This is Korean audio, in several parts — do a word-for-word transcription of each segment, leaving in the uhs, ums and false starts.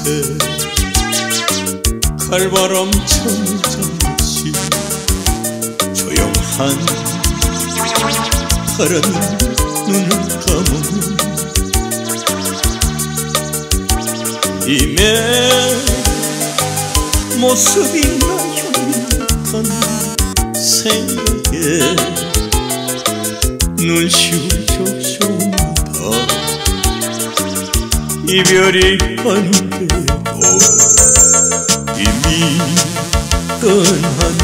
밤새 칼바람처럼 잠시 조용한 파란 눈을 감으면 님의 모습이나 현미한 생각에 눈시울적쇼다. 이별이 아닌데도 이미 떠난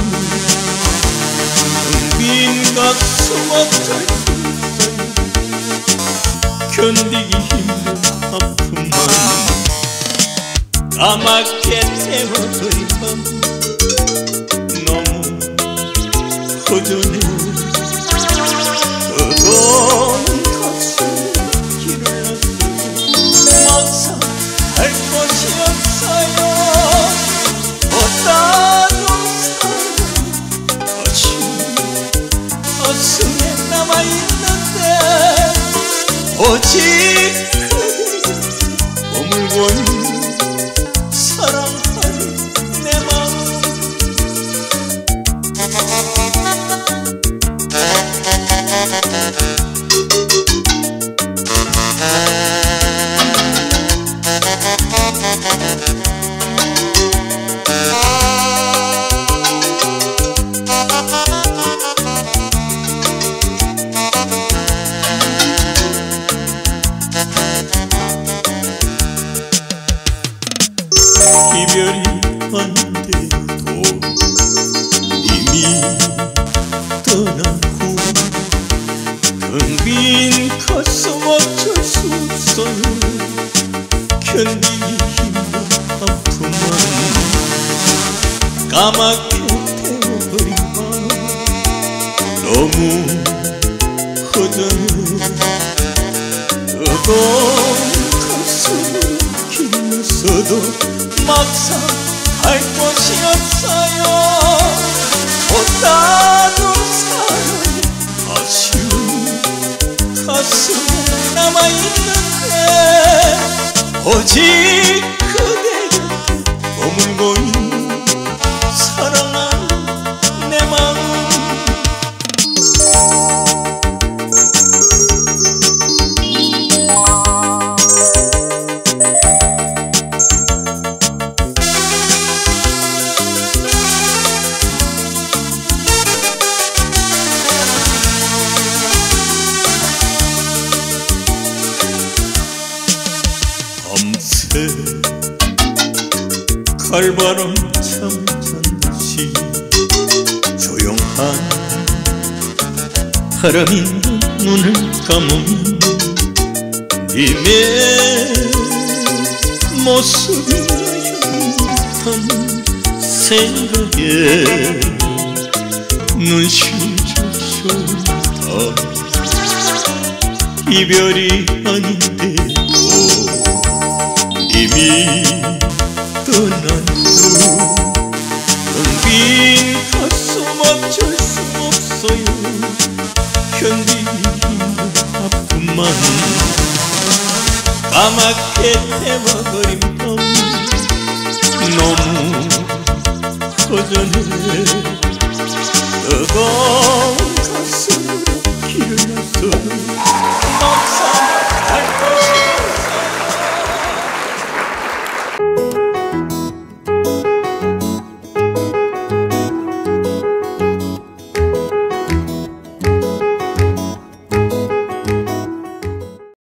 빈 가슴 어쩔 수 없어요. 견디기 힘든 아픔만 까맣게 태워버린 밤 너무 허전해. 뜨거운 가슴 길을 났어요. 막상 갈 곳이 없어요. 못다른 사랑 아쉬운 가슴에 남아있는데 오직 그대 머물고 있는 사랑하는 내 마음. 이별이 아닌데도 이미 떠난 후 텅 빈 가슴 어쩔 수 없어요. 견디기 힘든 아픔만 까맣게 태워버린 밤 너무 허전해. 뜨거운 가슴을 길렀어도 막상 갈 곳이 없어요. 못다른 사랑 아쉬운 가슴에 남아있는데 오직 그대 곁에 머물고 있는 사랑하는 내 마음. 밤새 칼바람 잠잠시 조용한 바람이 눈을 감으면 님의 모습이나 현미한 생각에 눈시울 적쇼다. 이별이 아닌데도 이미 떠난 후 텅 빈 가슴 어쩔 수 없어요. 견디기 힘든 아픔만 까맣게 태워버린 밤 너무 허전해. 뜨거운 가슴으로 길을 났어도